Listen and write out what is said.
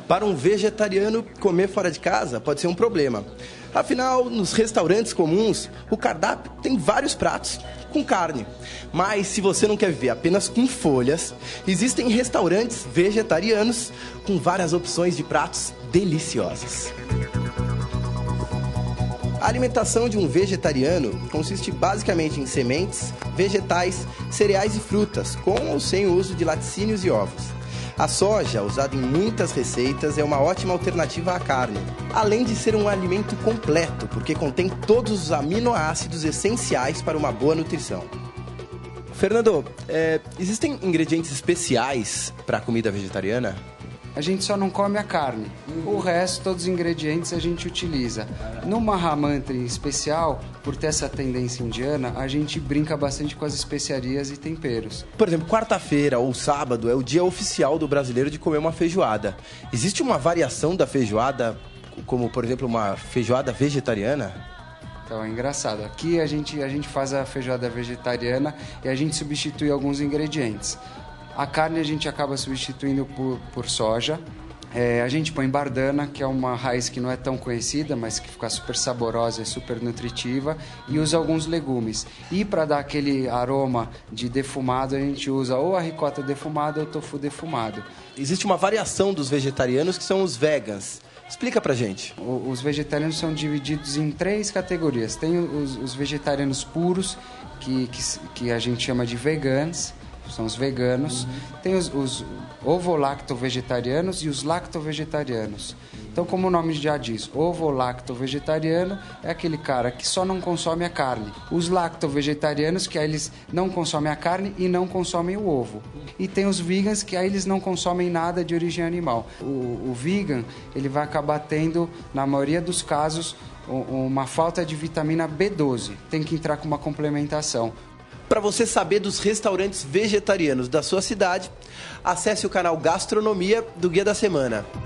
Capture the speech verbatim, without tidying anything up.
Para um vegetariano, comer fora de casa pode ser um problema. Afinal, nos restaurantes comuns, o cardápio tem vários pratos com carne. Mas se você não quer viver apenas com folhas, existem restaurantes vegetarianos com várias opções de pratos deliciosos. A alimentação de um vegetariano consiste basicamente em sementes, vegetais, cereais e frutas, com ou sem o uso de laticínios e ovos. A soja, usada em muitas receitas, é uma ótima alternativa à carne, além de ser um alimento completo, porque contém todos os aminoácidos essenciais para uma boa nutrição. Fernando, é, existem ingredientes especiais para a comida vegetariana? A gente só não come a carne. O resto, todos os ingredientes a gente utiliza. No Mahamantri em especial, por ter essa tendência indiana, a gente brinca bastante com as especiarias e temperos. Por exemplo, quarta-feira ou sábado é o dia oficial do brasileiro de comer uma feijoada. Existe uma variação da feijoada, como por exemplo uma feijoada vegetariana? Então é engraçado. Aqui a gente, a gente faz a feijoada vegetariana e a gente substitui alguns ingredientes. A carne a gente acaba substituindo por, por soja. É, a gente põe bardana, que é uma raiz que não é tão conhecida, mas que fica super saborosa e super nutritiva, e usa alguns legumes. E para dar aquele aroma de defumado, a gente usa ou a ricota defumada ou o tofu defumado. Existe uma variação dos vegetarianos que são os vegans. Explica pra gente. O, os vegetarianos são divididos em três categorias. Tem os, os vegetarianos puros, que, que, que a gente chama de vegans, são os veganos. Uhum. Tem os, os ovo-lacto-vegetarianos e os lacto-vegetarianos. Então, como o nome já diz, ovo-lacto-vegetariano é aquele cara que só não consome a carne. Os lacto-vegetarianos, que aí eles não consomem a carne e não consomem o ovo. E tem os vegans, que aí eles não consomem nada de origem animal. O, o vegan, ele vai acabar tendo, na maioria dos casos, uma falta de vitamina B doze. Tem que entrar com uma complementação. Para você saber dos restaurantes vegetarianos da sua cidade, acesse o canal Gastronomia do Guia da Semana.